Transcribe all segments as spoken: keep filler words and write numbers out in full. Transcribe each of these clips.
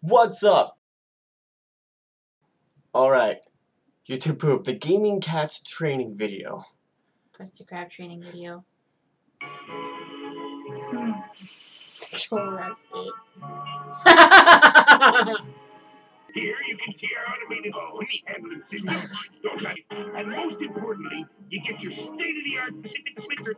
What's up? Alright, UTubePoopz, the gaming cat's training video. Krusty Krab training video. Hmm. Sexual recipe. Here you can see our automated phone handling system. And most importantly, you get your state-of-the-art sentence mixer.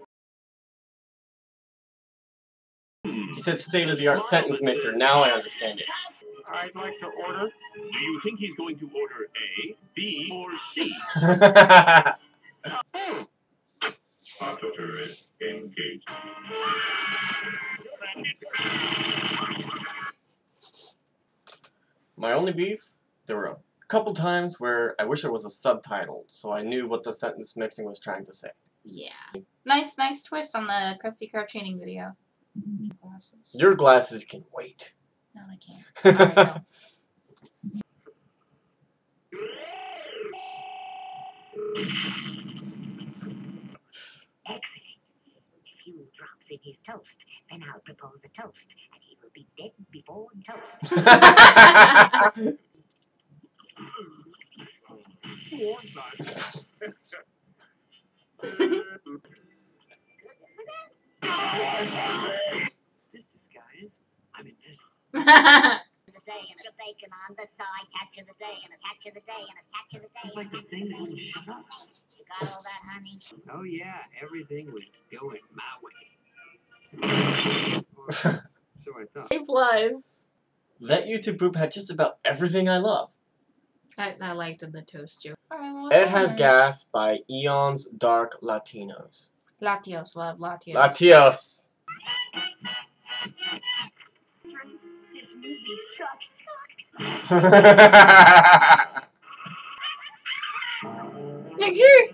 He said state-of-the-art sentence mixer. Now I understand it. I'd like to order. Do you think he's going to order A, B, or C? Operator engaged. My only beef? There were a couple times where I wish there was a subtitle, so I knew what the sentence mixing was trying to say. Yeah. Nice, nice twist on the Krusty Krab training video. Glasses. Your glasses can wait. No, they can't. Alright, go. Excellent. If you drops in his toast, then I'll propose a toast, and he will be dead before toast. This disguise, I'm invisible. The day and a bacon on the side, catch of the day and a catch of the day and a catch of the day. It's like the thing that wouldn't shut up. You got all that, honey? Oh yeah, everything was going my way. Or so I thought. It was. That UTubePoopz had just about everything I love. I, I liked the toast joke. Alright, well, It Has Gas by EonsDarkLatios. Latios, love Latios. Latios. This movie sucks. Thank you.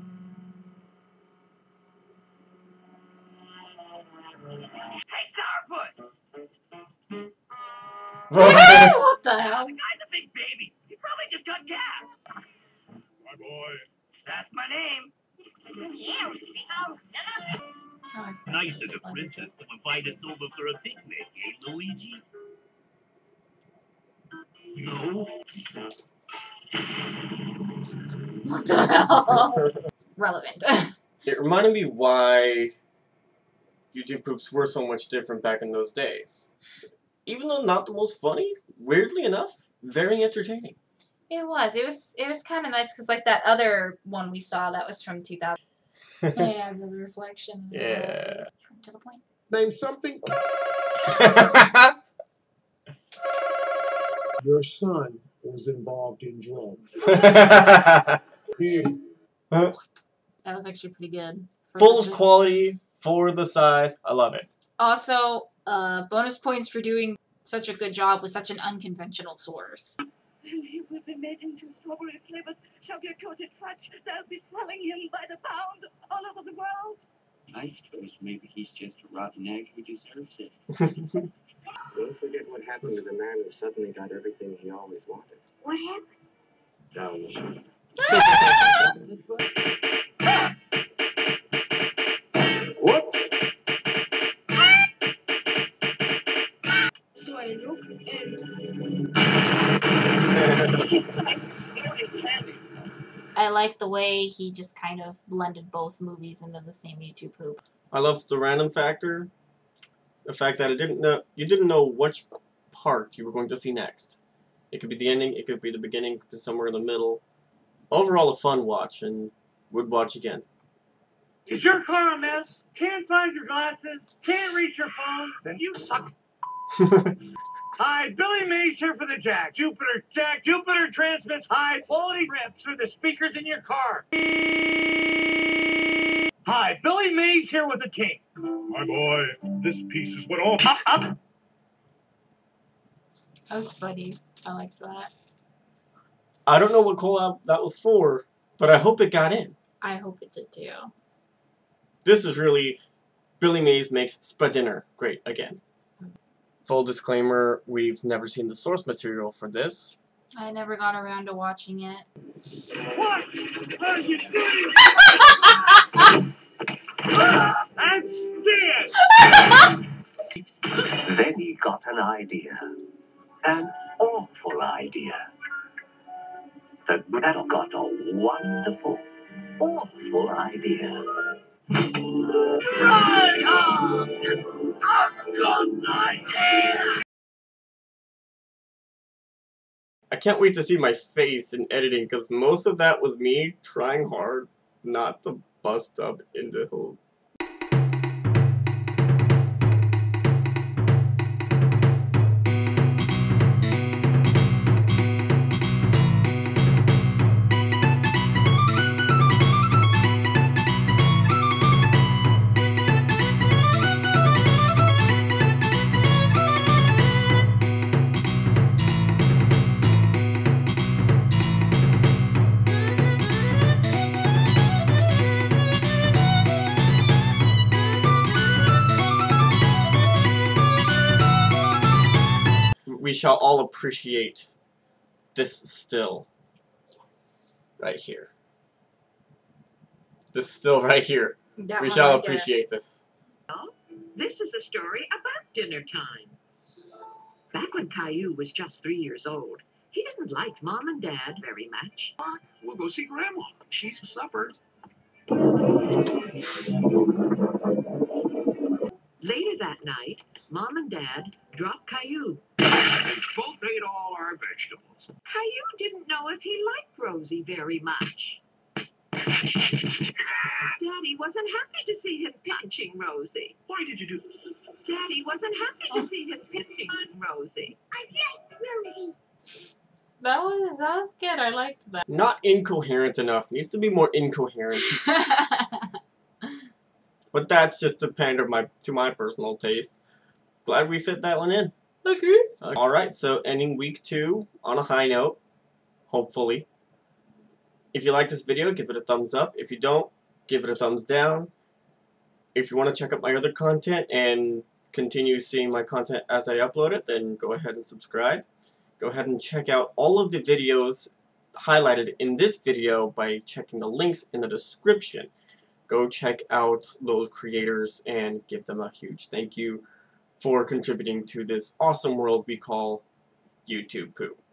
Hey, Sourpuss! What the hell? The guy's a big baby. He's probably just got gas. My boy. That's my name. Yeah, Sicko. Oh, it's Nice of the princess to invite us over for a picnic, eh, Luigi? No. What the hell? Relevant. It reminded me why UTubePoopz were so much different back in those days. Even though not the most funny, weirdly enough, very entertaining. It was. It was. It was kind of nice because, like that other one we saw, that was from two thousand. Yeah, the reflection. Yeah. To the point. Name something. Your son was involved in drugs. He That was actually pretty good. For Full of such a- quality, for the size. I love it. Also, uh, bonus points for doing such a good job with such an unconventional source. He will be made into strawberry flavored chocolate coated fudge. They'll be selling him by the pound all over the world. I suppose maybe he's just a rotten egg who deserves it. Don't forget what happened to the man who suddenly got everything he always wanted. What happened? Down the chute. Whoop! So I look and I like the way he just kind of blended both movies into the same UTubePoopz. I loved the random factor. The fact that it didn't know you didn't know which part you were going to see next. It could be the ending, it could be the beginning, it could be somewhere in the middle. Overall a fun watch and would watch again. Is your car a mess? Can't find your glasses? Can't reach your phone? Then you suck. Hi, Billy Mays here for the Jack. Jupiter Jack. Jupiter transmits high quality rips through the speakers in your car. Hi, Billy Mays here with the king. My boy, this piece is what all... Up, up. That was funny. I liked that. I don't know what collab that was for, but I hope it got in. I hope it did too. This is really Billy Mays makes Spadinner great again. Full disclaimer, we've never seen the source material for this. I never got around to watching it. What are you doing? And stand. Then he got an idea. An awful idea. The battle got a wonderful, awful idea. Right on! I've got an idea! I can't wait to see my face in editing, because most of that was me trying hard not to bust up in the whole... We shall all appreciate this still right here. This still right here. That We one shall right there. appreciate this. This is a story about dinner time. Back when Caillou was just three years old, he didn't like Mom and Dad very much. We'll go see Grandma. She's supper. Later that night, Mom and Dad dropped Caillou. They both ate all our vegetables. Caillou didn't know if he liked Rosie very much. Daddy wasn't happy to see him pinching Rosie. Why did you do... Daddy wasn't happy to see him pissing on Rosie. I like Rosie. That was that was good. I liked that. Not incoherent enough. Needs to be more incoherent. But that's just to pander my to my personal taste. Glad we fit that one in. Okay. Uh, Alright, so ending week two on a high note. Hopefully. If you like this video, give it a thumbs up. If you don't, give it a thumbs down. If you want to check out my other content and continue seeing my content as I upload it, then go ahead and subscribe. Go ahead and check out all of the videos highlighted in this video by checking the links in the description. Go check out those creators and give them a huge thank you for contributing to this awesome world we call YouTube Poop.